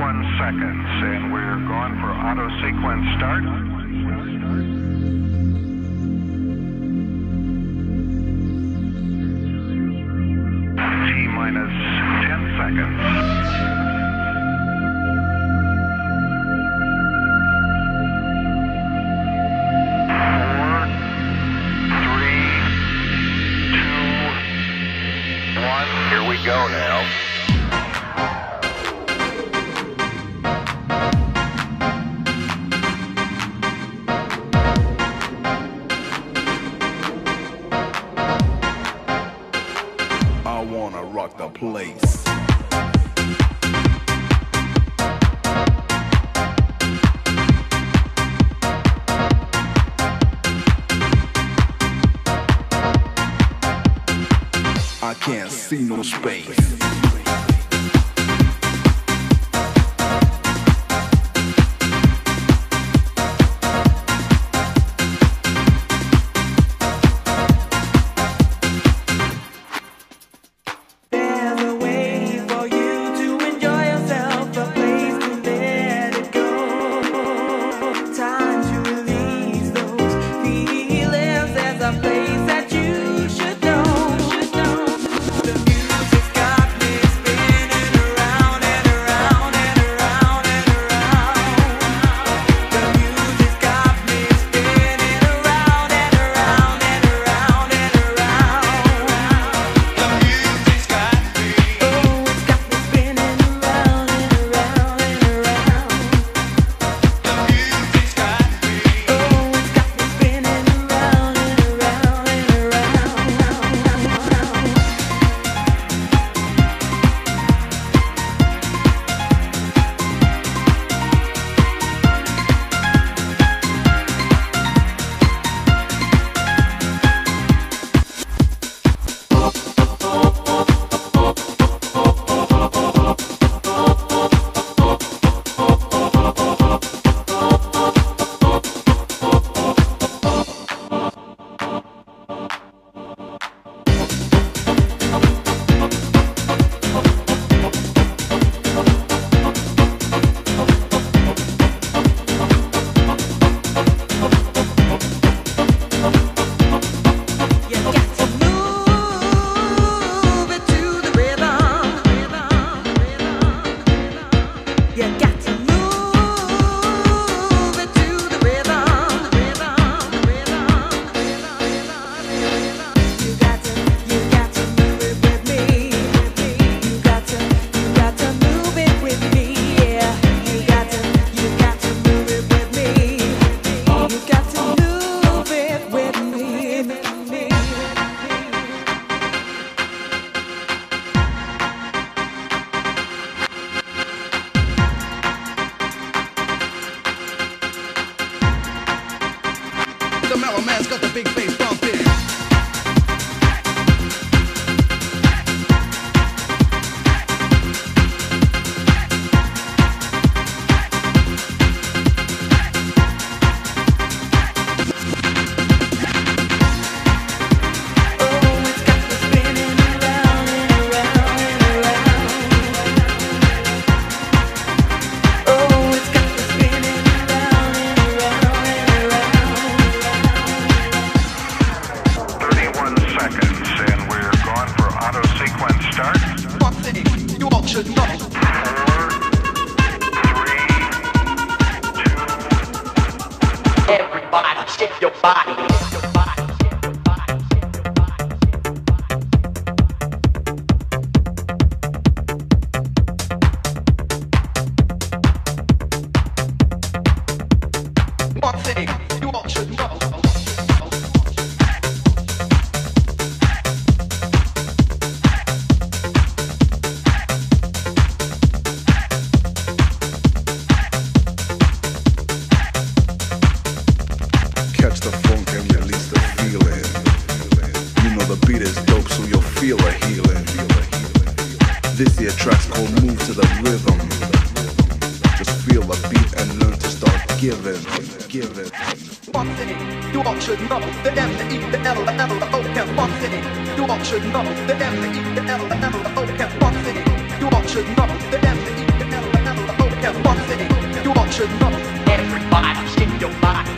31 seconds, and we're going for auto sequence start. T-minus 10 seconds. 4, 3, 2, 1. Here we go now. Rock the place. I can't see no space. The mellow man's got the big bass bumping. Should know. 4, 3, 2. Everybody, shake your body. One thing you all should know. Catch the funk and release the feeling. You know the beat is dope, so you'll feel a healing. This here track's called Move to the Rhythm. Just feel the beat and learn to start giving. One thing you all should know. The M, the E, the L, the L, the O, M. One thing you all should know. The M, the E, the L, the L, the O, M. One thing you all should know. The M, the E, the L, the L, the O, M. Listen up, everybody, shake your body.